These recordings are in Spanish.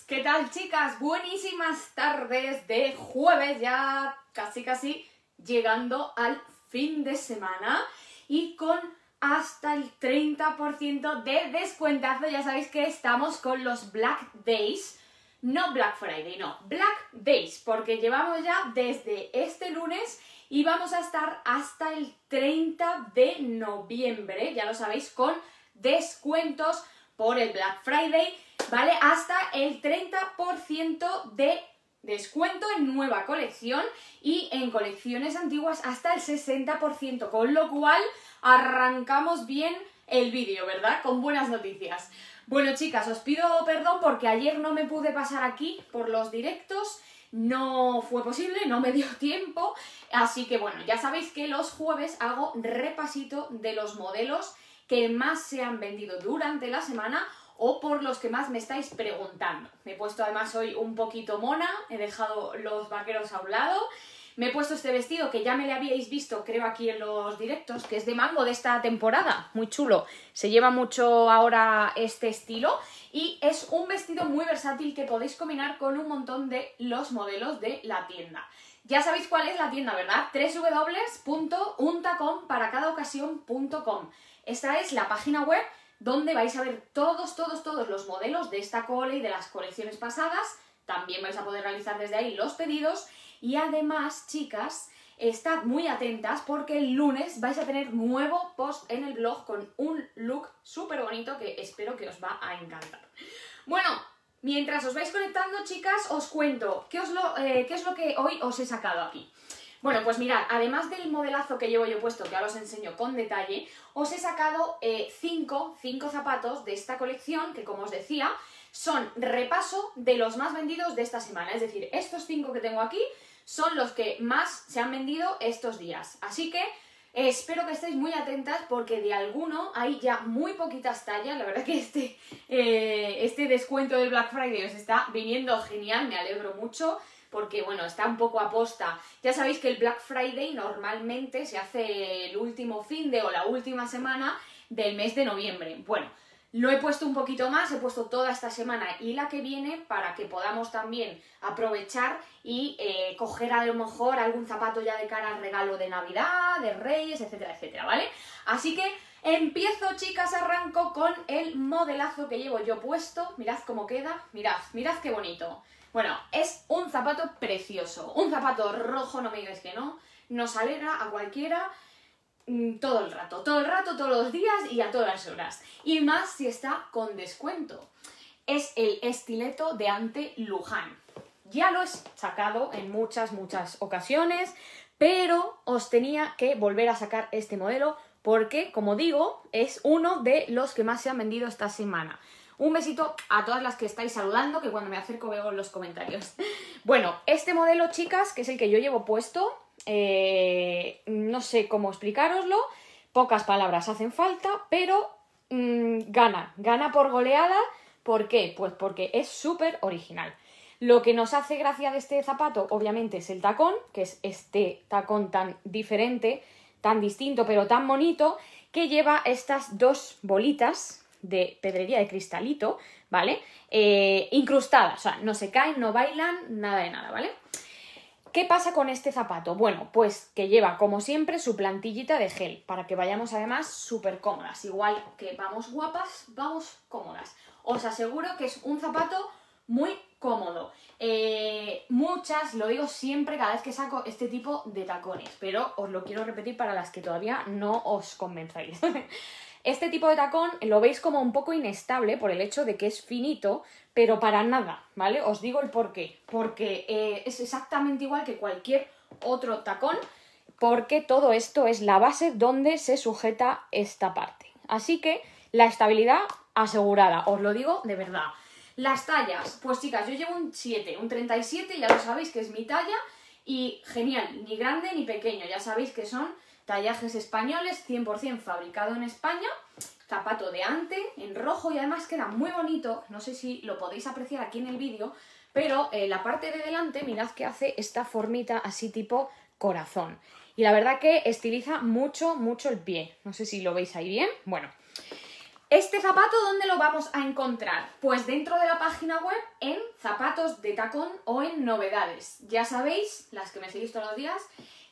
¿Qué tal, chicas? Buenísimas tardes de jueves, ya casi llegando al fin de semana y con hasta el 30% de descuentazo. Ya sabéis que estamos con los Black Days, no Black Friday, no, Black Days, porque llevamos ya desde este lunes y vamos a estar hasta el 30 de noviembre, ya lo sabéis, con descuentos por el Black Friday, ¿vale? Hasta el 30% de descuento en nueva colección y en colecciones antiguas hasta el 60%, con lo cual arrancamos bien el vídeo, ¿verdad? Con buenas noticias. Bueno, chicas, os pido perdón porque ayer no me pude pasar aquí por los directos, no fue posible, no me dio tiempo, así que bueno, ya sabéis que los jueves hago repasito de los modelos que más se han vendido durante la semana o por los que más me estáis preguntando. Me he puesto además hoy un poquito mona, he dejado los vaqueros a un lado, me he puesto este vestido que ya me le habíais visto, creo, aquí en los directos, que es de Mango de esta temporada, muy chulo, se lleva mucho ahora este estilo y es un vestido muy versátil que podéis combinar con un montón de los modelos de la tienda. Ya sabéis cuál es la tienda, ¿verdad? www.untaconparacadaocasión.com. Esta es la página web donde vais a ver todos los modelos de esta cole y de las colecciones pasadas. También vais a poder realizar desde ahí los pedidos. Y además, chicas, estad muy atentas porque el lunes vais a tener nuevo post en el blog con un look súper bonito que espero que os va a encantar. Bueno, mientras os vais conectando, chicas, os cuento qué es lo que hoy os he sacado aquí. Bueno, pues mirad, además del modelazo que llevo yo puesto, que ahora os enseño con detalle, os he sacado cinco zapatos de esta colección que, como os decía, son repaso de los más vendidos de esta semana. Es decir, estos 5 que tengo aquí son los que más se han vendido estos días. Así que espero que estéis muy atentas porque de alguno hay ya muy poquitas tallas. La verdad que este descuento del Black Friday os está viniendo genial, me alegro mucho. Porque, bueno, está un poco a posta. Ya sabéis que el Black Friday normalmente se hace el último fin de o la última semana del mes de noviembre. Bueno, lo he puesto un poquito más, he puesto toda esta semana y la que viene para que podamos también aprovechar y coger a lo mejor algún zapato ya de cara al regalo de Navidad, de Reyes, etcétera, etcétera, ¿vale? Así que empiezo, chicas, arranco con el modelazo que llevo yo puesto. Mirad cómo queda, mirad qué bonito. Bueno, es un zapato precioso, un zapato rojo, no me digáis que no, nos alegra a cualquiera todo el rato, todos los días y a todas horas. Y más si está con descuento. Es el estileto de Ante Luján. Ya lo he sacado en muchas ocasiones, pero os tenía que volver a sacar este modelo porque, como digo, es uno de los que más se han vendido esta semana. Un besito a todas las que estáis saludando, que cuando me acerco veo en los comentarios. Bueno, este modelo, chicas, que es el que yo llevo puesto, no sé cómo explicároslo, pocas palabras hacen falta, pero gana por goleada. ¿Por qué? Pues porque es súper original. Lo que nos hace gracia de este zapato, obviamente, es el tacón, que es este tacón tan diferente, tan distinto, pero tan bonito, que lleva estas dos bolitas de pedrería de cristalito, ¿vale? Incrustadas, o sea, no se caen, no bailan, nada de nada, ¿vale? ¿Qué pasa con este zapato? Bueno, pues que lleva, como siempre, su plantillita de gel, para que vayamos además súper cómodas. Igual que vamos guapas, vamos cómodas. Os aseguro que es un zapato muy cómodo. Muchas, lo digo siempre cada vez que saco este tipo de tacones, pero os lo quiero repetir para las que todavía no os convenzáis. Este tipo de tacón lo veis como un poco inestable por el hecho de que es finito, pero para nada, ¿vale? Os digo el porqué. Porque es exactamente igual que cualquier otro tacón, porque todo esto es la base donde se sujeta esta parte. Así que la estabilidad asegurada, os lo digo de verdad. Las tallas, pues chicas, yo llevo un 7, un 37, ya lo sabéis que es mi talla, y genial, ni grande ni pequeño, ya sabéis que son tallajes españoles, 100% fabricado en España, zapato de Ante, en rojo, y además queda muy bonito, no sé si lo podéis apreciar aquí en el vídeo, pero la parte de delante, mirad que hace esta formita así tipo corazón. Y la verdad que estiliza mucho el pie, no sé si lo veis ahí bien, bueno. ¿Este zapato dónde lo vamos a encontrar? Pues dentro de la página web en zapatos de tacón o en novedades. Ya sabéis, las que me seguís todos los días,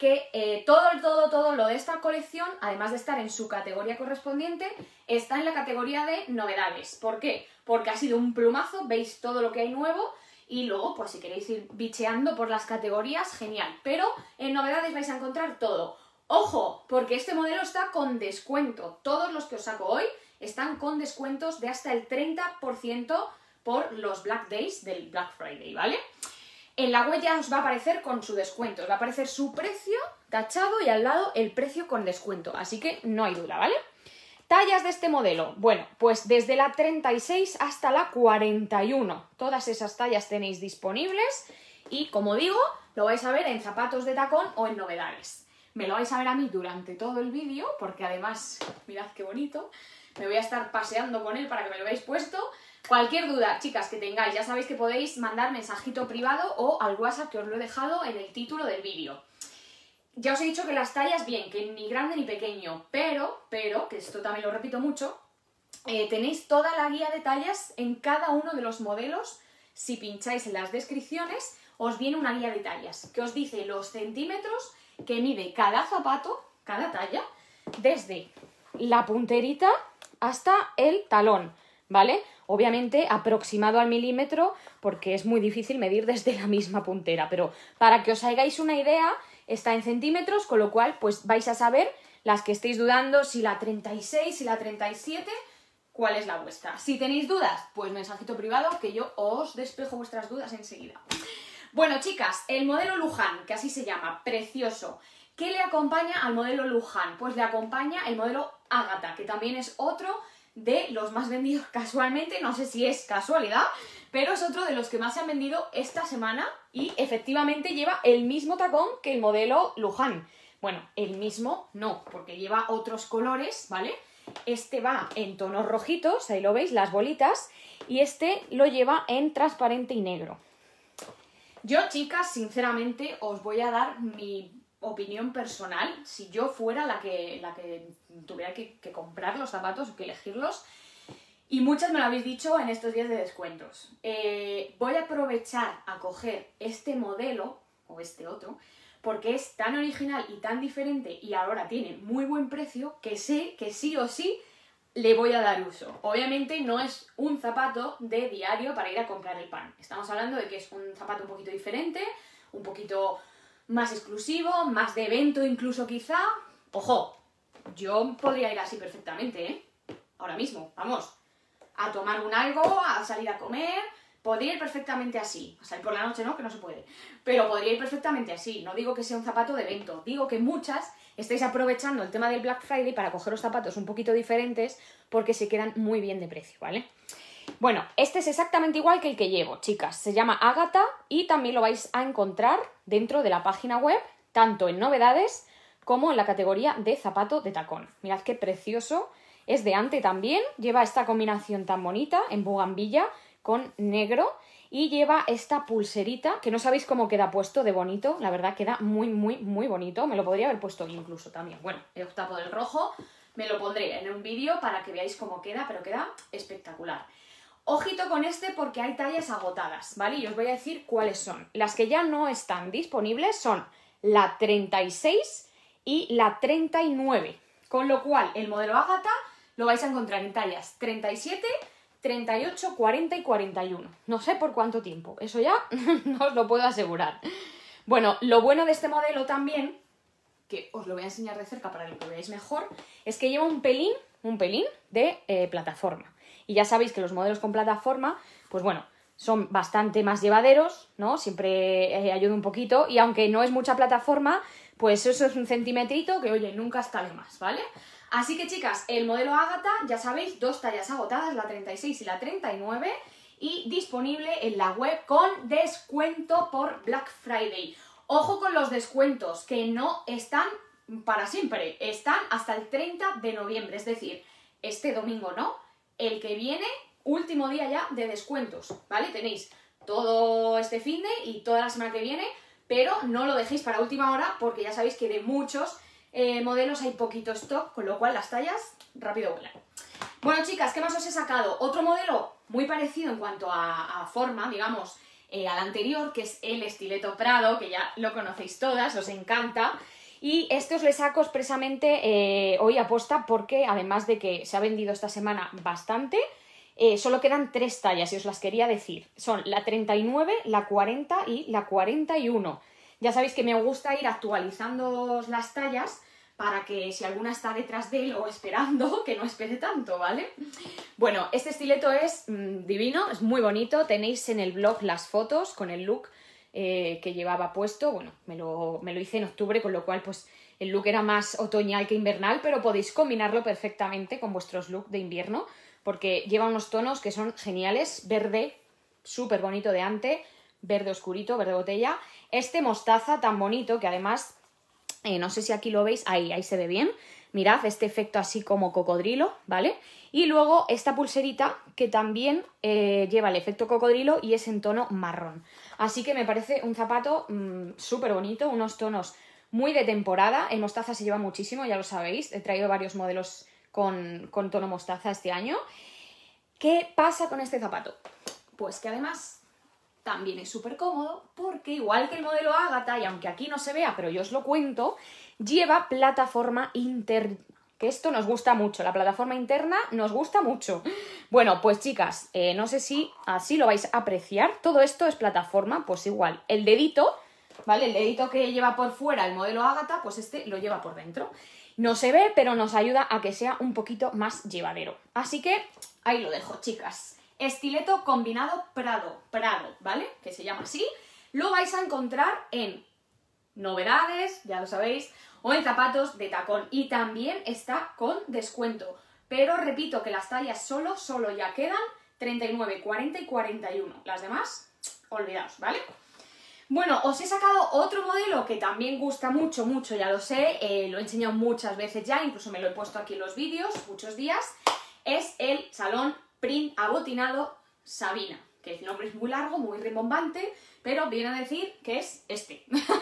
que todo lo de esta colección, además de estar en su categoría correspondiente, está en la categoría de novedades. ¿Por qué? Porque ha sido un plumazo, veis todo lo que hay nuevo y luego, pues si queréis ir bicheando por las categorías, genial. Pero en novedades vais a encontrar todo. ¡Ojo! Porque este modelo está con descuento. Todos los que os saco hoy están con descuentos de hasta el 30% por los Black Days del Black Friday, ¿vale? En la web ya os va a aparecer con su descuento, os va a aparecer su precio tachado y al lado el precio con descuento, así que no hay duda, ¿vale? Tallas de este modelo, bueno, pues desde la 36 hasta la 41, todas esas tallas tenéis disponibles y, como digo, lo vais a ver en zapatos de tacón o en novedades. Me lo vais a ver a mí durante todo el vídeo, porque además, mirad qué bonito, me voy a estar paseando con él para que me lo veáis puesto. Cualquier duda, chicas, que tengáis, ya sabéis que podéis mandar mensajito privado o al WhatsApp que os lo he dejado en el título del vídeo. Ya os he dicho que las tallas bien, que ni grande ni pequeño, pero, que esto también lo repito mucho, tenéis toda la guía de tallas en cada uno de los modelos. Si pincháis en las descripciones, os viene una guía de tallas que os dice los centímetros que mide cada zapato, cada talla, desde la punterita hasta el talón, ¿vale? Obviamente aproximado al milímetro porque es muy difícil medir desde la misma puntera, pero para que os hagáis una idea está en centímetros, con lo cual pues vais a saber, las que estéis dudando, si la 36, si la 37, cuál es la vuestra. Si tenéis dudas, pues mensajito privado que yo os despejo vuestras dudas enseguida. Bueno, chicas, el modelo Luján, que así se llama, precioso. ¿Qué le acompaña al modelo Luján? Pues le acompaña el modelo Ágata, que también es otro de los más vendidos casualmente, no sé si es casualidad, pero es otro de los que más se han vendido esta semana y efectivamente lleva el mismo tacón que el modelo Luján. Bueno, el mismo no, porque lleva otros colores, ¿vale? Este va en tonos rojitos, ahí lo veis, las bolitas, y este lo lleva en transparente y negro. Yo, chicas, sinceramente os voy a dar mi opinión personal, si yo fuera la que tuviera que comprar los zapatos o que elegirlos, y muchas me lo habéis dicho en estos días de descuentos. Voy a aprovechar a coger este modelo o este otro porque es tan original y tan diferente y ahora tiene muy buen precio que sé que sí o sí le voy a dar uso. Obviamente no es un zapato de diario para ir a comprar el pan. Estamos hablando de que es un zapato un poquito diferente, un poquito más exclusivo, más de evento incluso quizá. Ojo, yo podría ir así perfectamente, ¿eh? Ahora mismo, vamos, a tomar un algo, a salir a comer, podría ir perfectamente así. A salir por la noche, ¿no? Que no se puede. Pero podría ir perfectamente así. No digo que sea un zapato de evento, digo que muchas estáis aprovechando el tema del Black Friday para coger los zapatos un poquito diferentes porque se quedan muy bien de precio, ¿vale? Bueno, este es exactamente igual que el que llevo, chicas. Se llama Ágata y también lo vais a encontrar dentro de la página web, tanto en novedades como en la categoría de zapato de tacón. Mirad qué precioso. Es de ante también, lleva esta combinación tan bonita en bugambilla con negro y lleva esta pulserita, que no sabéis cómo queda puesto de bonito, la verdad queda muy, muy, muy bonito. Me lo podría haber puesto incluso también. Bueno, he optado por el rojo, me lo pondré en un vídeo para que veáis cómo queda, pero queda espectacular. Ojito con este porque hay tallas agotadas, ¿vale? Y os voy a decir cuáles son. Las que ya no están disponibles son la 36 y la 39, con lo cual el modelo Ágata lo vais a encontrar en tallas 37, 38, 40 y 41. No sé por cuánto tiempo, eso ya no os lo puedo asegurar. Bueno, lo bueno de este modelo también, que os lo voy a enseñar de cerca para que lo veáis mejor, es que lleva un pelín de plataforma. Y ya sabéis que los modelos con plataforma, pues bueno, son bastante más llevaderos, ¿no? Siempre ayuda un poquito y aunque no es mucha plataforma, pues eso es un centimetrito que, oye, nunca está de más, ¿vale? Así que, chicas, el modelo Ágata, ya sabéis, dos tallas agotadas, la 36 y la 39, y disponible en la web con descuento por Black Friday. Ojo con los descuentos, que no están para siempre, están hasta el 30 de noviembre, es decir, este domingo no, el que viene, último día ya de descuentos, ¿vale? Tenéis todo este finde y toda la semana que viene, pero no lo dejéis para última hora porque ya sabéis que de muchos modelos hay poquito stock, con lo cual las tallas rápido vuelan. Bueno, chicas, ¿qué más os he sacado? Otro modelo muy parecido en cuanto a forma, digamos, al anterior, que es el estileto Prado, que ya lo conocéis todas, os encanta. Y este os le saco expresamente hoy a posta porque, además de que se ha vendido esta semana bastante, solo quedan 3 tallas y os las quería decir. Son la 39, la 40 y la 41. Ya sabéis que me gusta ir actualizando las tallas para que si alguna está detrás de él o esperando, que no espere tanto, ¿vale? Bueno, este estileto es divino, es muy bonito. Tenéis en el blog las fotos con el look que llevaba puesto. Bueno, me lo hice en octubre, con lo cual pues el look era más otoñal que invernal, pero podéis combinarlo perfectamente con vuestros looks de invierno, porque lleva unos tonos que son geniales. Verde, súper bonito de ante, verde oscurito, verde botella. Este mostaza tan bonito que además, no sé si aquí lo veis, ahí se ve bien. Mirad este efecto así como cocodrilo, ¿vale? Y luego esta pulserita que también lleva el efecto cocodrilo y es en tono marrón. Así que me parece un zapato súper bonito, unos tonos muy de temporada. El mostaza se lleva muchísimo, ya lo sabéis. He traído varios modelos con tono mostaza este año. ¿Qué pasa con este zapato? Pues que además también es súper cómodo porque, igual que el modelo Ágata, y aunque aquí no se vea, pero yo os lo cuento, lleva plataforma interna, que esto nos gusta mucho, la plataforma interna nos gusta mucho. Bueno, pues chicas, no sé si así lo vais a apreciar, todo esto es plataforma, pues igual, el dedito, ¿vale? El dedito que lleva por fuera el modelo Ágata, pues este lo lleva por dentro. No se ve, pero nos ayuda a que sea un poquito más llevadero. Así que ahí lo dejo, chicas. Estileto combinado Prado, ¿vale? Que se llama así. Lo vais a encontrar en Novedades, ya lo sabéis, o en zapatos de tacón. Y también está con descuento. Pero repito que las tallas solo ya quedan 39, 40 y 41. Las demás, olvidaos, ¿vale? Bueno, os he sacado otro modelo que también gusta mucho, ya lo sé. Lo he enseñado muchas veces ya, incluso me lo he puesto aquí en los vídeos, muchos días. Es el Salón Print Abotinado Sabina, que el nombre es muy largo, muy rimbombante, pero viene a decir que es este.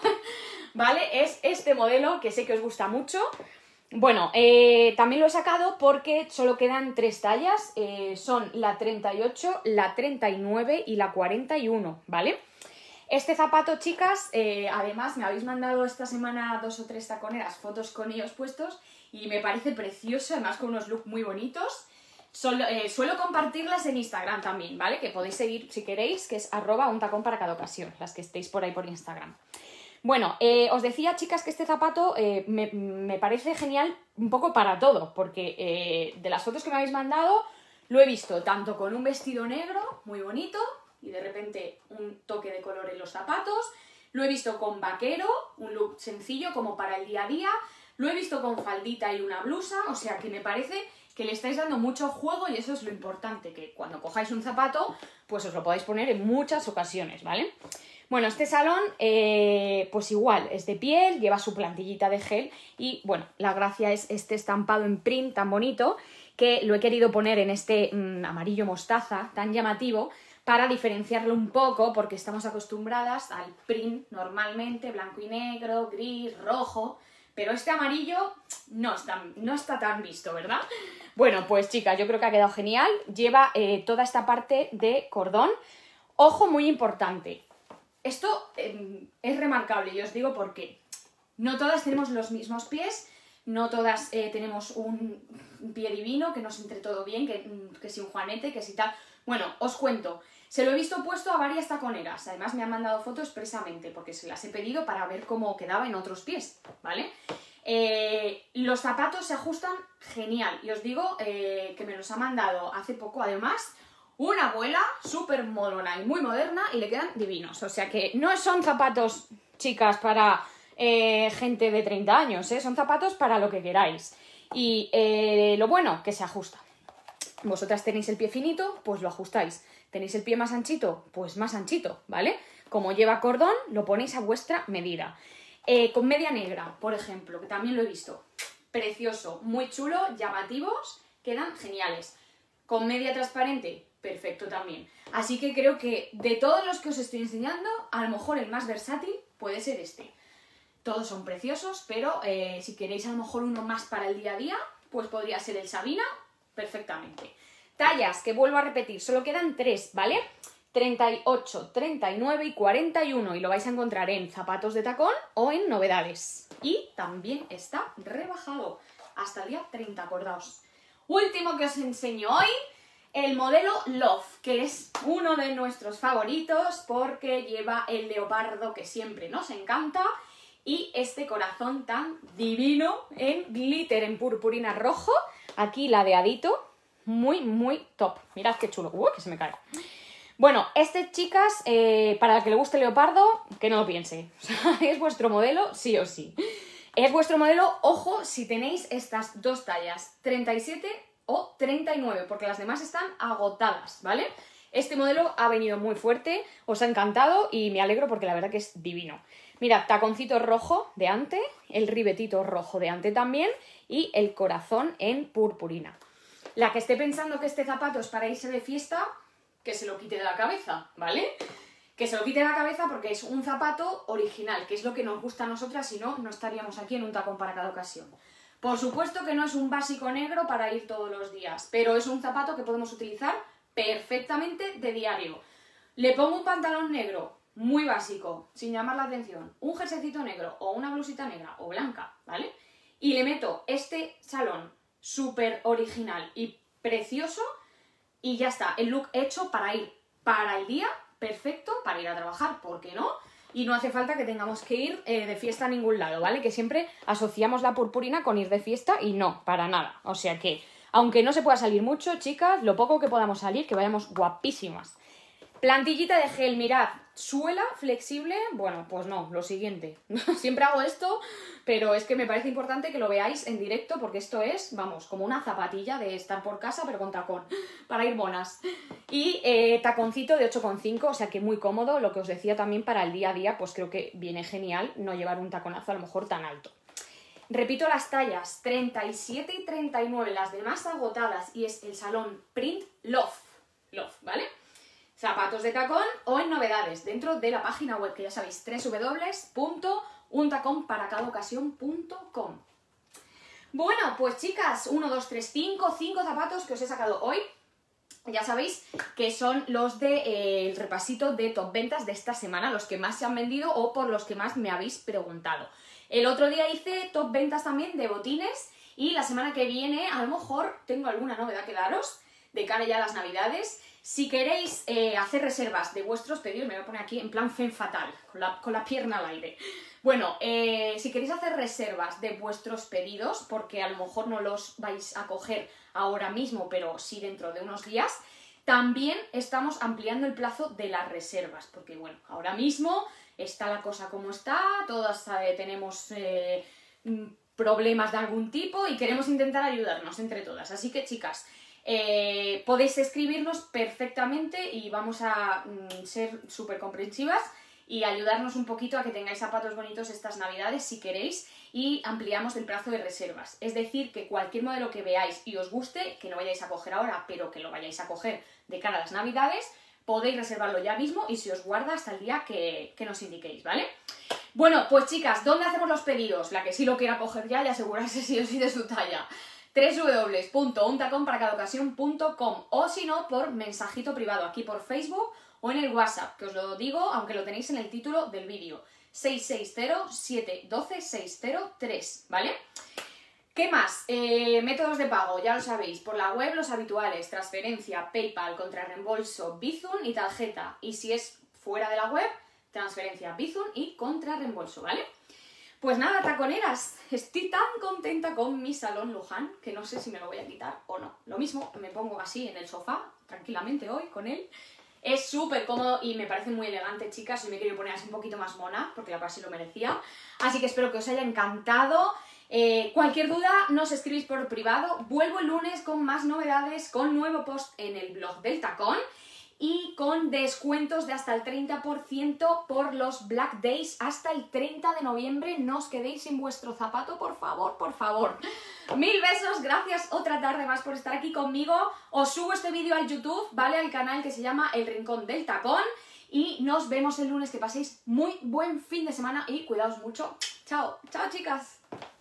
¿Vale? Es este modelo que sé que os gusta mucho. Bueno, también lo he sacado porque solo quedan 3 tallas, son la 38, la 39 y la 41, ¿vale? Este zapato, chicas, además me habéis mandado esta semana 2 o 3 taconeras, fotos con ellos puestos, y me parece precioso, además con unos looks muy bonitos. Suelo compartirlas en Instagram también, ¿vale? Que podéis seguir si queréis, que es @untacón-para-cada-ocasión, las que estéis por ahí por Instagram. Bueno, os decía, chicas, que este zapato me parece genial un poco para todo, porque de las fotos que me habéis mandado lo he visto tanto con un vestido negro muy bonito y de repente un toque de color en los zapatos, lo he visto con vaquero, un look sencillo como para el día a día, lo he visto con faldita y una blusa, o sea que me parece que le estáis dando mucho juego y eso es lo importante, que cuando cojáis un zapato, pues os lo podéis poner en muchas ocasiones, ¿vale? Bueno, este salón, pues igual, es de piel, lleva su plantillita de gel y, bueno, la gracia es este estampado en print tan bonito que lo he querido poner en este amarillo mostaza tan llamativo para diferenciarlo un poco porque estamos acostumbradas al print normalmente, blanco y negro, gris, rojo, pero este amarillo no está tan visto, ¿verdad? Bueno, pues chicas, yo creo que ha quedado genial. Lleva toda esta parte de cordón. Ojo, muy importante. Esto es remarcable y os digo por qué. No todas tenemos los mismos pies, no todas tenemos un pie divino, que nos entre todo bien, que si un juanete, que si tal. Bueno, os cuento. Se lo he visto puesto a varias taconeras. Además me han mandado fotos expresamente porque se las he pedido para ver cómo quedaba en otros pies, ¿vale? Los zapatos se ajustan genial. Y os digo que me los ha mandado hace poco, además, una abuela súper molona y muy moderna y le quedan divinos. O sea que no son zapatos, chicas, para gente de 30 años, ¿eh? Son zapatos para lo que queráis. Y lo bueno, que se ajusta. Vosotras tenéis el pie finito, pues lo ajustáis. ¿Tenéis el pie más anchito? Pues más anchito, ¿vale? Como lleva cordón, lo ponéis a vuestra medida. Con media negra, por ejemplo, que también lo he visto. Precioso, muy chulo, llamativos, quedan geniales. Con media transparente, perfecto también. Así que creo que de todos los que os estoy enseñando, a lo mejor el más versátil puede ser este. Todos son preciosos, pero si queréis a lo mejor uno más para el día a día, pues podría ser el Sabina perfectamente. Tallas, que vuelvo a repetir, solo quedan 3, ¿vale? 38, 39 y 41 y lo vais a encontrar en zapatos de tacón o en novedades. Y también está rebajado hasta el día 30, acordaos. Último que os enseño hoy, el modelo Love, que es uno de nuestros favoritos porque lleva el leopardo que siempre nos encanta y este corazón tan divino en glitter, en purpurina rojo, aquí ladeadito, muy top. Mirad qué chulo, que se me cae. Bueno, chicas, para el que le guste el leopardo, que no lo piense. O sea, es vuestro modelo sí o sí. Es vuestro modelo, ojo, si tenéis estas dos tallas, 37 o 39, porque las demás están agotadas, ¿vale? Este modelo ha venido muy fuerte, os ha encantado y me alegro porque la verdad que es divino. Mirad, taconcito rojo de ante, el ribetito rojo de ante también y el corazón en purpurina. La que esté pensando que este zapato es para irse de fiesta, que se lo quite de la cabeza, ¿vale? Que se lo quite de la cabeza porque es un zapato original, que es lo que nos gusta a nosotras, si no, no estaríamos aquí en un tacón para cada ocasión. Por supuesto que no es un básico negro para ir todos los días, pero es un zapato que podemos utilizar perfectamente de diario. Le pongo un pantalón negro, muy básico, sin llamar la atención, un jerseycito negro o una blusita negra o blanca, ¿vale? Y le meto este salón súper original y precioso y ya está, el look hecho para ir para el día, perfecto, para ir a trabajar, ¿por qué no? Y no hace falta que tengamos que ir de fiesta a ningún lado, ¿vale? Que siempre asociamos la purpurina con ir de fiesta y no, para nada. O sea que, aunque no se pueda salir mucho, chicas, lo poco que podamos salir, que vayamos guapísimas. Plantillita de gel, mirad, suela flexible, bueno, pues no, lo siguiente. Siempre hago esto, pero es que me parece importante que lo veáis en directo porque esto es, vamos, como una zapatilla de estar por casa, pero con tacón, para ir monas. Y taconcito de 8,5, o sea que muy cómodo, lo que os decía también para el día a día, pues creo que viene genial no llevar un taconazo a lo mejor tan alto. Repito las tallas, 37 y 39, las demás agotadas, y es el salón Print Love, ¿vale? Zapatos de tacón o en novedades dentro de la página web que ya sabéis, www.untaconparacadaocasión.com. Bueno, pues chicas, 1, 2, 3, 5 zapatos que os he sacado hoy. Ya sabéis que son los de el repasito de top ventas de esta semana, los que más se han vendido o por los que más me habéis preguntado. El otro día hice top ventas también de botines y la semana que viene a lo mejor tengo alguna novedad que daros de cara ya a las navidades. Si queréis hacer reservas de vuestros pedidos, me voy a poner aquí en plan femme fatal, con la pierna al aire. Bueno, si queréis hacer reservas de vuestros pedidos, porque a lo mejor no los vais a coger ahora mismo, pero sí dentro de unos días, también estamos ampliando el plazo de las reservas, porque bueno, ahora mismo está la cosa como está, todas tenemos problemas de algún tipo y queremos intentar ayudarnos entre todas. Así que chicas, podéis escribirnos perfectamente y vamos a ser súper comprensivas y ayudarnos un poquito a que tengáis zapatos bonitos estas navidades si queréis y ampliamos el plazo de reservas. Es decir, que cualquier modelo que veáis y os guste, que no vayáis a coger ahora, pero que lo vayáis a coger de cara a las navidades, podéis reservarlo ya mismo y se os guarda hasta el día que nos indiquéis, ¿vale? Bueno, pues chicas, ¿dónde hacemos los pedidos? La que sí lo quiera coger ya y asegurarse sí o sí de su talla. www.untaconparacadaocasión.com o si no, por mensajito privado aquí por Facebook o en el WhatsApp, que os lo digo, aunque lo tenéis en el título del vídeo, 660-712-603, ¿vale? ¿Qué más? Métodos de pago, ya lo sabéis, por la web los habituales, transferencia, PayPal, contrarreembolso, Bizum y tarjeta, y si es fuera de la web, transferencia, Bizum y contrarreembolso, ¿vale? Pues nada, taconeras, estoy tan contenta con mi salón Luján que no sé si me lo voy a quitar o no. Lo mismo, me pongo así en el sofá, tranquilamente hoy con él. Es súper cómodo y me parece muy elegante, chicas, y me quiero poner así un poquito más mona, porque la verdad sí lo merecía. Así que espero que os haya encantado. Cualquier duda nos escribís por privado. Vuelvo el lunes con más novedades, con nuevo post en el blog del tacón y con descuentos de hasta el 30% por los Black Days hasta el 30 de noviembre. No os quedéis sin vuestro zapato, por favor, por favor. Mil besos, gracias otra tarde más por estar aquí conmigo. Os subo este vídeo al YouTube, ¿vale? Al canal que se llama El Rincón del Tacón. Y nos vemos el lunes, que paséis muy buen fin de semana y cuidaos mucho. Chao, chao chicas.